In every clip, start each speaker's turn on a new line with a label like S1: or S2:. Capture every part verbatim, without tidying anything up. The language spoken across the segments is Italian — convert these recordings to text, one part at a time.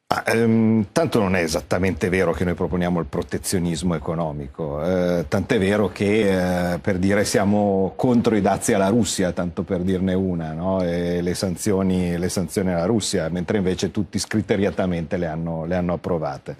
S1: Ah, ehm, tanto non è esattamente vero che noi proponiamo il protezionismo economico, eh, tant'è vero che eh, per dire siamo contro i dazi alla Russia, tanto per dirne una, no? E le sanzioni, le sanzioni alla Russia, mentre invece tutti scriteriatamente le hanno, le hanno approvate.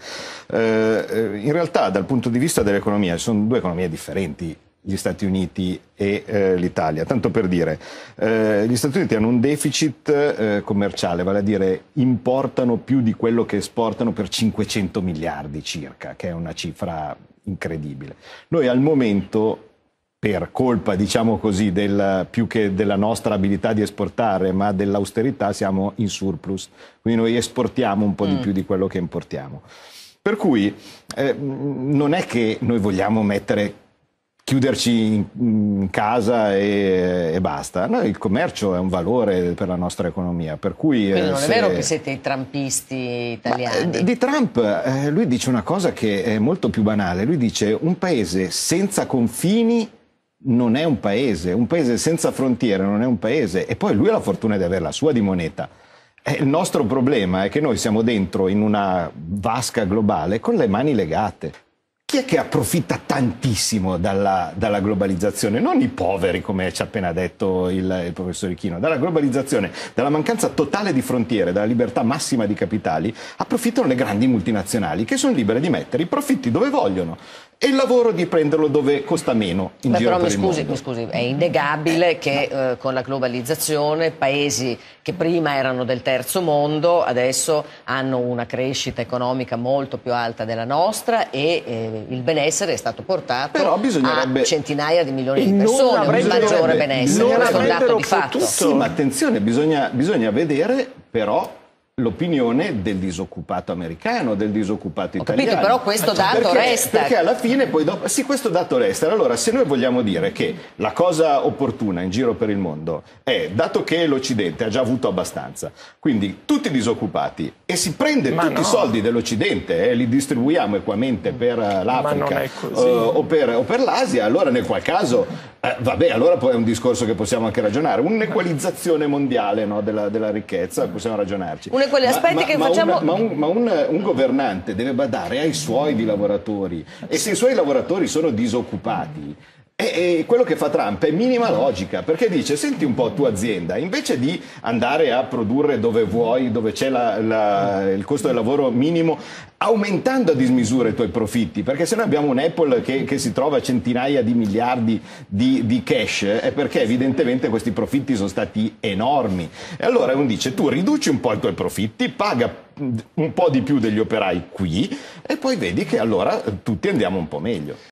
S1: Eh, in realtà dal punto di vista dell'economia sono due economie differenti, gli Stati Uniti e eh, l'Italia. Tanto per dire, eh, gli Stati Uniti hanno un deficit eh, commerciale, vale a dire importano più di quello che esportano per cinquecento miliardi circa, che è una cifra incredibile. Noi al momento, per colpa, diciamo così, del, più che della nostra abilità di esportare, ma dell'austerità, siamo in surplus. Quindi noi esportiamo un po' di
S2: Mm.
S1: più di quello che importiamo. Per cui eh, non è che noi vogliamo mettere chiuderci in, in casa e, e basta. No, il commercio è un valore per la nostra economia, per cui...
S2: Quindi
S1: eh,
S2: non
S1: se...
S2: è vero che siete i trumpisti italiani?
S1: Ma, di Trump, eh, lui dice una cosa che è molto più banale. Lui dice: un paese senza confini non è un paese, un paese senza frontiere non è un paese. E poi lui ha la fortuna di avere la sua di moneta. Eh, il nostro problema è che noi siamo dentro in una vasca globale con le mani legate. Chi è che approfitta tantissimo dalla, dalla globalizzazione? Non i poveri, come ci ha appena detto il, il professor Ichino. Dalla globalizzazione, dalla mancanza totale di frontiere, dalla libertà massima di capitali, approfittano le grandi multinazionali che sono libere di mettere i profitti dove vogliono e il lavoro di prenderlo dove costa meno in
S2: Beh,
S1: giro
S2: però
S1: per
S2: mi
S1: il
S2: scusi,
S1: mondo.
S2: mi scusi, è innegabile che eh, con la globalizzazione paesi che prima erano del terzo mondo adesso hanno una crescita economica molto più alta della nostra e eh, il benessere è stato portato
S1: Però bisognerebbe...
S2: a centinaia di milioni di
S3: non
S2: persone, un
S3: avrebbero-
S2: maggiore benessere,
S3: non
S2: questo è un dato
S3: avrebbero
S2: di fatto.
S3: potuto-
S1: Sì, ma attenzione, bisogna, bisogna vedere però l'opinione del disoccupato americano, del disoccupato
S2: Ho
S1: italiano.
S2: capito, però questo dato
S1: perché,
S2: resta.
S1: Perché alla fine poi dopo... Sì, questo dato resta. Allora, se noi vogliamo dire che la cosa opportuna in giro per il mondo è, dato che l'Occidente ha già avuto abbastanza, quindi tutti disoccupati, e si prende
S3: Ma
S1: tutti
S3: no.
S1: i soldi dell'Occidente e li distribuiamo equamente per eh, l'Africa
S3: non è così.
S1: eh, o per, o per l'Asia, allora nel qual caso, eh, vabbè, allora poi è un discorso che possiamo anche ragionare, un'equalizzazione mondiale, no, della, della ricchezza, possiamo ragionarci.
S2: Uno di quegli aspetti che facciamo-
S1: Una, ma un, ma un, un governante deve badare ai suoi di lavoratori, e se i suoi lavoratori sono disoccupati, e, e quello che fa Trump è minima logica, perché dice: senti un po', tua azienda, invece di andare a produrre dove vuoi, dove c'è la, la, il costo del lavoro minimo, aumentando a dismisura i tuoi profitti, perché se noi abbiamo un Apple che, che si trova a centinaia di miliardi di, di cash, è perché evidentemente questi profitti sono stati enormi. E allora uno dice: tu riduci un po' i tuoi profitti, paga un po' di più degli operai qui, e poi vedi che allora tutti andiamo un po' meglio.